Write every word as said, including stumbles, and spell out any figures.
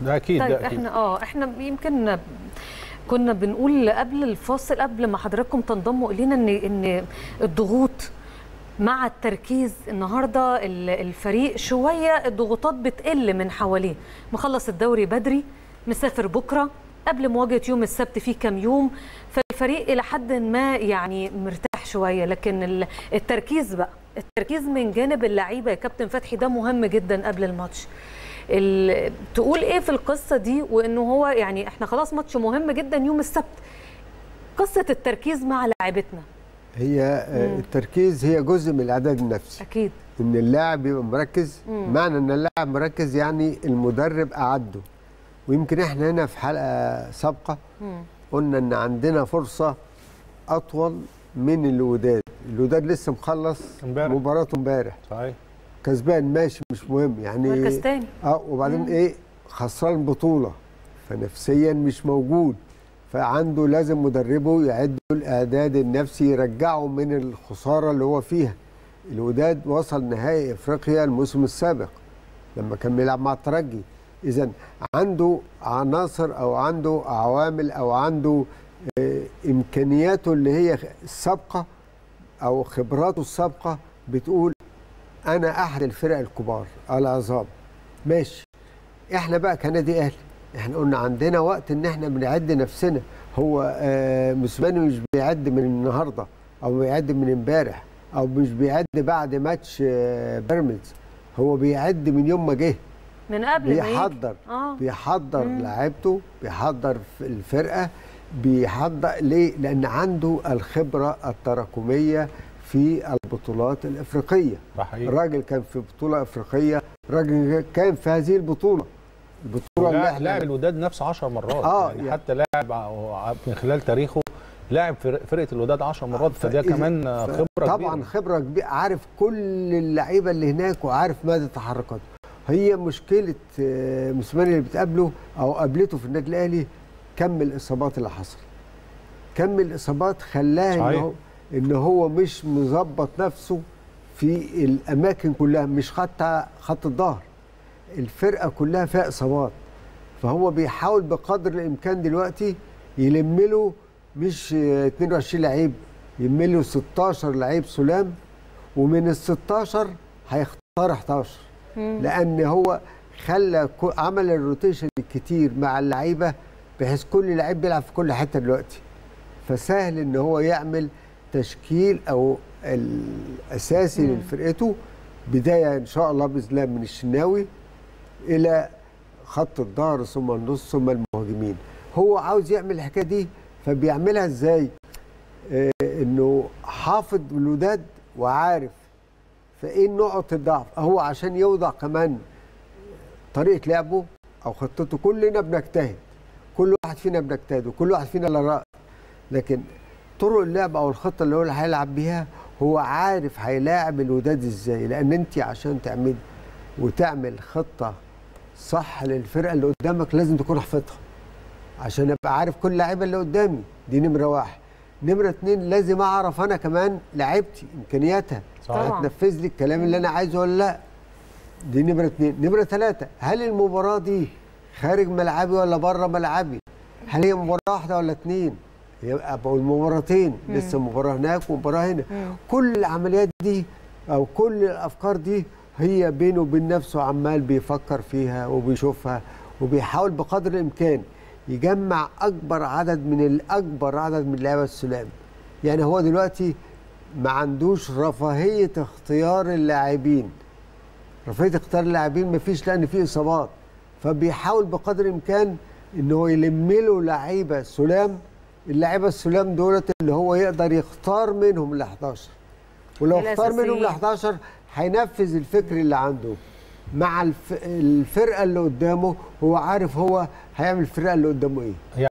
ده اكيد. طيب ده أكيد. احنا اه احنا يمكن كنا بنقول قبل الفاصل قبل ما حضراتكم تنضموا الينا ان ان الضغوط مع التركيز النهارده الفريق شويه الضغوطات بتقل من حواليه، مخلص الدوري بدري، مسافر بكره قبل مواجهه يوم السبت فيه كام يوم، فالفريق الى حد ما يعني مرتاح شويه. لكن التركيز بقى التركيز من جانب اللعيبه يا كابتن فتحي ده مهم جدا قبل الماتش. تقول ايه في القصه دي؟ وانه هو يعني احنا خلاص ماتش مهم جدا يوم السبت، قصه التركيز مع لاعبتنا. هي مم. التركيز هي جزء من الاعداد النفسي. اكيد ان اللاعب يبقى مركز. مم. معنى ان اللاعب مركز يعني المدرب اعده. ويمكن احنا هنا في حلقه سابقه مم. قلنا ان عندنا فرصه اطول من الوداد. الوداد لسه مخلص مباراته امبارح، صحيح، كسبان ماشي مش مهم يعني، مركز تاني اه وبعدين مم. ايه خسران بطوله، فنفسيا مش موجود، فعنده لازم مدربه يعد الاعداد النفسي يرجعه من الخساره اللي هو فيها. الوداد وصل نهائي افريقيا الموسم السابق لما كان بيلعب مع الترجي. اذا عنده عناصر او عنده عوامل او عنده آه امكانياته اللي هي السابقه او خبراته السابقه بتقول انا احد الفرق الكبار العظام. ماشي، احنا بقى كنادي اهلي احنا قلنا عندنا وقت ان احنا بنعد نفسنا. هو آه موسيماني مش بيعد من النهارده او بيعد من امبارح او مش بيعد بعد ماتش آه بيراميدز، هو بيعد من يوم ما جه، من قبل بيحضر آه. بيحضر لعيبته، بيحضر الفرقه، بيحضر ليه؟ لان عنده الخبره التراكميه في البطولات الافريقيه. الراجل كان في بطوله افريقيه، راجل كان في هذه البطوله البطوله اللي احنا لاعب الوداد نفسه عشر مرات. آه يعني, يعني حتى لاعب من خلال تاريخه لاعب فرقه الوداد عشر مرات، فده كمان خبره كبيره. طبعا خبره كبيره، عارف كل اللعيبه اللي هناك وعارف مدى تحركاته. هي مشكله موسيماني اللي بتقابله او قابلته في النادي الاهلي كم الاصابات اللي حصل. كم الاصابات خلاه ان هو ان هو مش مظبط نفسه في الاماكن كلها، مش حتى خط الظهر، الفرقه كلها فيها اصابات. فهو بيحاول بقدر الامكان دلوقتي يلم له مش اتنين وعشرين لعيب، يلم له ستاشر لعيب سلام، ومن ال ستاشر هيختار احداشر، لان هو خلى عمل الروتيشن الكتير مع اللعيبه بحيث كل لعيب بيلعب في كل حته دلوقتي، فسهل ان هو يعمل تشكيل او الاساسي مم. لفرقته، بدايه ان شاء الله باذن الله من الشناوي الى خط الظهر ثم النص ثم المهاجمين. هو عاوز يعمل الحكايه دي، فبيعملها ازاي؟ آه انه حافظ الوداد وعارف فايه نقط الضعف، هو عشان يوضع كمان طريقه لعبه او خطته. كلنا بنجتهد، كل واحد فينا بنجتهد وكل واحد فينا له راي، لكن طرق اللعب او الخطه اللي هو اللي هيلعب بيها هو عارف هيلاعب الوداد ازاي. لان انت عشان تعمل وتعمل خطه صح للفرقه اللي قدامك لازم تكون حافظها، عشان ابقى عارف كل لعيبه اللي قدامي. دي نمره واحد. نمره اتنين، لازم اعرف انا كمان لعيبتي امكانياتها هتنفذ لي الكلام اللي انا عايزه ولا لا. دي نمره اتنين. نمره ثلاثه، هل المباراه دي خارج ملعبي ولا بره ملعبي؟ هل هي مباراه واحده ولا اتنين؟ يبقى بقول مباراتين، لسه مباراه هناك ومباراه هنا. مم. كل العمليات دي او كل الافكار دي هي بينه وبين نفسه عمال بيفكر فيها وبيشوفها، وبيحاول بقدر الامكان يجمع اكبر عدد من الاكبر عدد من لعيبه السلام. يعني هو دلوقتي ما عندوش رفاهيه اختيار اللاعبين. رفاهيه اختيار اللاعبين ما فيش، لان في اصابات، فبيحاول بقدر الامكان ان هو يلم له لعيبه سلام. اللعيبه السلام دولت اللي هو يقدر يختار منهم ال احداشر، ولو اختار منهم ال احداشر هينفذ الفكر اللي عنده مع الفرقه اللي قدامه. هو عارف هو هيعمل الفرقه اللي قدامه ايه.